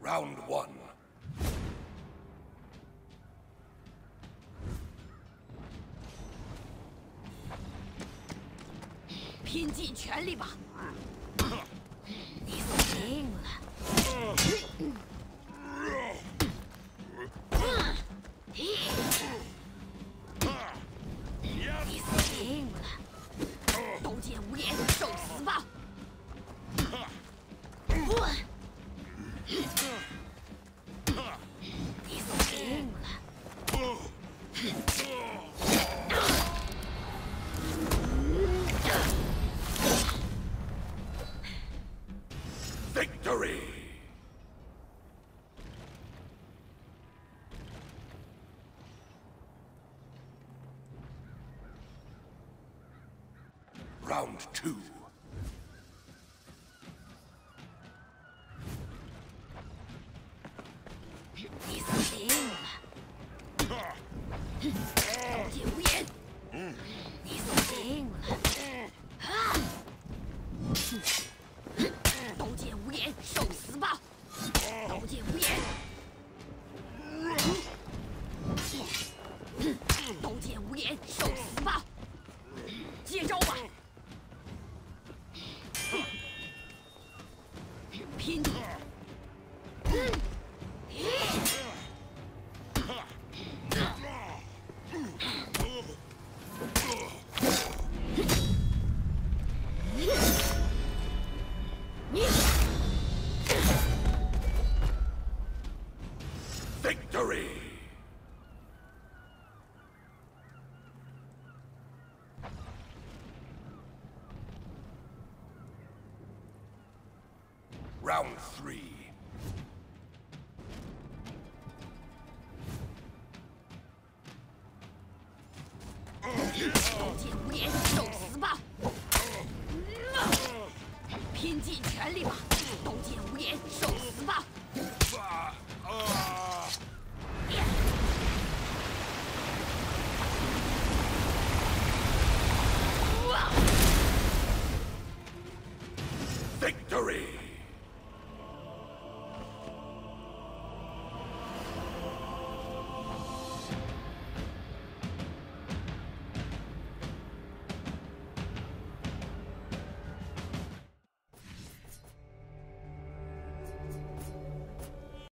Round one. 拼尽全力吧！你死定了！你死定了！刀剑无眼，受死吧！你死定了！ Victory! Round two. 你死定了！刀剑无眼，你死定了！刀剑无眼，受死吧！刀剑无眼，刀剑无眼，受死吧！接招吧！拼！ Victory! Round three. 刀剑无眼，受死吧！拼尽全力吧！刀剑无眼，受死吧！